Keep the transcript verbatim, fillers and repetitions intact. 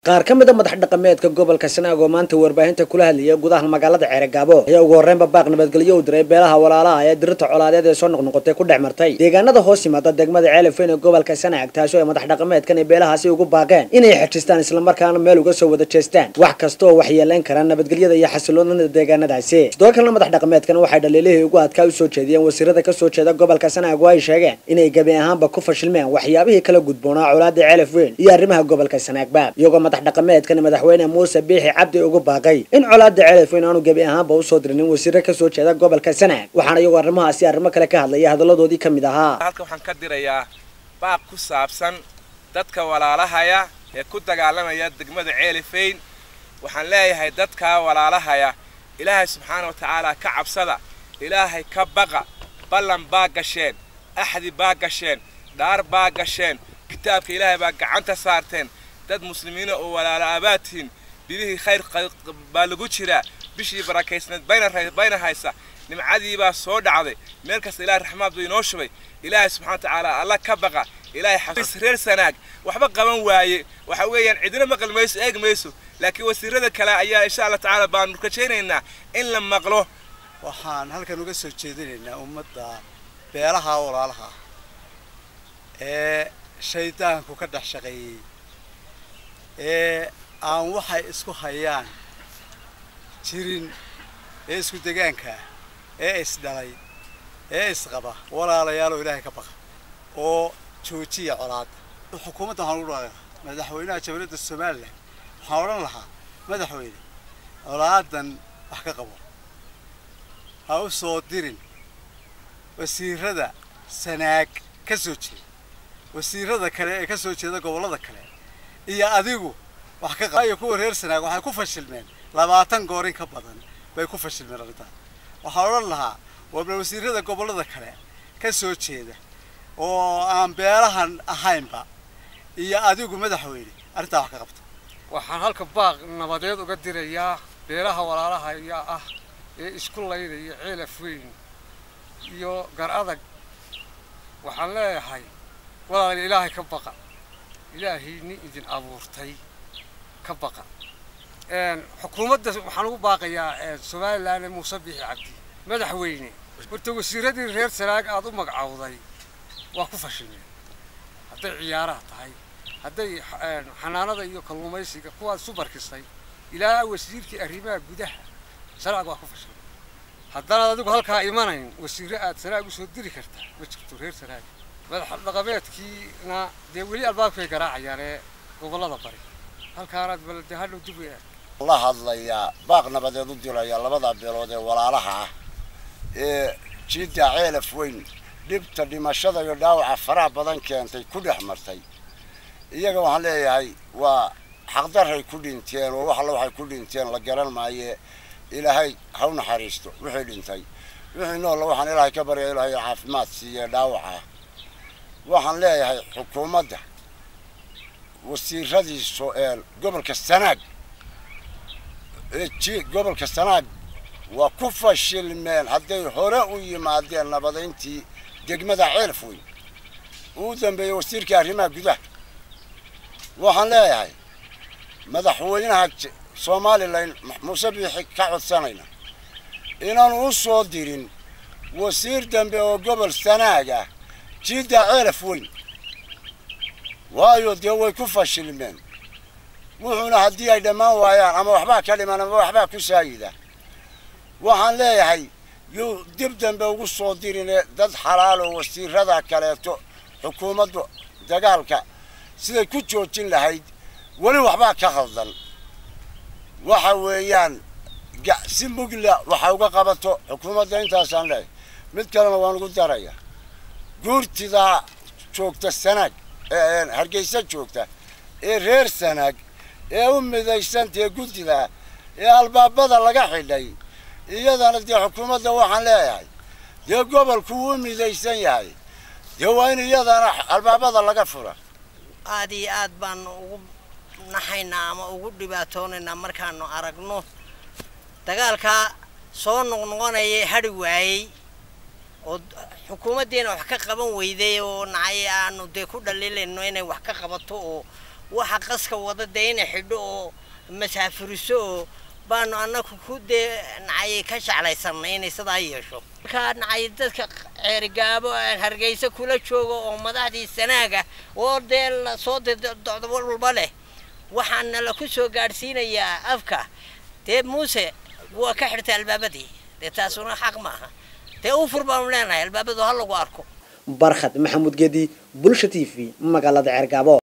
qaar ka mid ah madax dhaqameedka gobolka Sanaag oo maanta warbaahinta kula hadlayay gudaha magaalada Ceergaabo ayaa ugu horreynba baaq nabadgelyo u diray beelaha walaalaha ee dirta colaadeed ee soo noqnoqotay ku dhex martay deegaanada hoos yimaada degmada Ceelafeen ee gobolka Sanaag taasoo ay madax dhaqameedkan ee beelahaasi ugu baaqeen inay xajistaan isla markaana meel uga soo wada jeestaan wax kasta oo waxyeeleyn kara nabadgelyada iyo xasiloonida deegaanadaasi sidoo kale madax dhaqameedkan waxay dhaliilihii ugu adkaa u soo jeediyeen wasiirada ka soo jeeda gobolka Sanaag oo ay sheegeen inay gabi ahaanba ku fashilmeen waxyaabihii kala gudboonaa colaadda Ceelafeen iyo arrimaha gobolka Sanaag baab iyagoo madax dhaqameedkan madaxweyne Muuse Biixi Cabdi ugu baaqay in colaadda Ceelafeen aanu gabi ahaanba u soo dirinin wasiirada ka soo jeeda gobolka Sanaag waxaana iyagoo arrimahaasi arrimo kale ka hadlaya hadaladoodii kamid ahaa halka waxaan ka dirayaa baaq ku saabsan dadka walaalahaya ee ku dagaalamaya degmada Ceelafeen waxaan leeyahay dadka walaalahaya ilaahay subxaanahu wa ta'aala ka cabsada ilaahay ka baqa ballan baa gasheen axdi baa gasheen dhaar baa gasheen kitaabka ilaahay baa gacanta saarteen dad muslimiina oo walaala abaatiin bilihii khayr baa lagu jira bishii barakaysnad bayna bayna haysa nimcadii baa soo dhacday meel kasta ilaahay raxmaad buu inoo shubay ilaahay subxaanahu wa ta'aala alla ka baqa ilaahay xafiis reer Sanaag waxba qaban waaye waxa weeyaan cidina maqal mayso eeg mayso laakiin wasiirada kale ayaa insha Allah ta'aala baan rajaynaynaa in la maqlo waxaan halkan uga soo jeedinaynaa ummadda beelaha walaalaha ee shaydaanku ka dhex shaqeeyay ee aan waxay isku hayaan jirin ee isku deegaanka ee isdhalay ee isqaba walaalayaal oo ilaahay ka baqa oo joojiya colaad xukuumadda waxaan ugu dhaaqay madaxweynaha jamhuuriyadda Soomaaliland waxaan oran lahaa madaxweyne colaadan wax ka qabo ha u soo dirin wasiirada Sanaag ka soo jeeda wasiirada kale ee ka soo jeeda gobolada kale iyo adigu wax ka qabo kuwa reer Sanaag waxay ku fashilmeen labaatan goor in ka badan bay ku fashilmeen arrintan waxaan oran lahaa wabla wasiirada gobolada kale ka soo jeeda oo aan beelahan ahaynba iyo adigu madaxweyne arrinta wax ka qabto waxaan halka baaq nabadeed uga dirayaa beelaha walaalaha ayaa ah ee isku leeyahay Ceelafeen iyo gar adag waxaan leeyahay walaal ilaahay ka baqa ilaahay ni idin abuurtay ka baqa een xukuumadda waxaan ugu baaqayaa Soomaaliland Muuse Biixi Cabdi madaxweyne horta wasiiradii reer Sanaag aad u magacawday waa ku fashilmeen hadday ciyaaraha tahay hadday xanaanada iyo kalluumaysiga kuwaas subarkisay ilaa wasiirkii arrimaha gudaha Sanaag waa ku fashilmeen haddana adigu halkaa imanayn wasiiro aad Sanaag u soo diri kartaa ma jirto reer Sanaag madax dhaqameedkiina dee weli albaabkay garaacayaan ee gobolada bari halkaanaad balde hadhow dib u eeg la hadlayaa baaq nabadeed u diraya labada beelood ee walaalaha ah ee jidda Ceelafeen dhibta dhimashada iyo dhaawaca faraha badan keentay ku dhex martay iyaga waxaan leeyahay waa xaqdaray ku dhinteen oo wax la waxay ku dhinteen la garan maayo ilaahay ha u naxariisto wixii dhintay wixii nool waxaan ilaahay ka baryaa ilaahay caafimaad siiyo dhaawaca waxaan leeyahay xukuumadda wasiiradii soo ee gobolka Sanaag ee gobolka Sanaag waa ku fashilmeen hadday hore u yimaadeen nabadeyntii degmada Ceelafeen uu dambeeyay wasiirka arrimaha gudaha waxaan leeyahay madaxweynaha Soomaaliland Muuse Biixi ka codsanayna inaan u soo dirin wasiir dambe oo gobol Sanaag ah jidda Ceelafeen waayo dee way ku fashilmeen wuxuuna haddii ay dhammaan waayaan ama waxba ka dhiman ama waxba ku saayida waxaan leeyahay yuu dib dambe ugu soo dirin dad xalaal oo wasiirada kaleeto xukuumaddu dagaalka siday ku joojin lahayd wali waxba ka khaldan waxa weeyaan si mugla waxa uga qabato xukuumadda intaasaan leeyahay mid kalena waan ugu daraya guurtida joogta Sanaag ee Hargeysa joogta ee reer Sanaag ee u midaysantay guddida ee albaabada laga xidhay iyadana dee xukuumadda waxaan leeyahay dee gobolku uu midaysan yahay dee waa in iyadana albaabada laga fura aad iyo aad baan ugu naxaynaa ama ugu dhibaatoonaynaa markaanu aragno dagaalka soo noqnoqonaya hadhi waayay oo xukuumaddeena wax ka qaban weyday oo nacay aanu dee ku dhaliilayno inay wax ka qabato oo waxa qaska wada deeyna xidho oo masaafuriso baanu annagu ku dee nacay ka shaclaysanay inay sidaa yeesho marka nacay dadka ceerigaabo hargeysa kula joogo oo madaxdii sanaaga oo deel soo doddo walba leh waxaan la ku soo gaarsiinayaa afka dee muuse waa ka xirtay albaabadii dee taasuna xaq maaha dee u furbaanu leenahay albaabadu ha lagu arko barkhad maxamuud geedi bulsha T V magaalada Ceergaabo.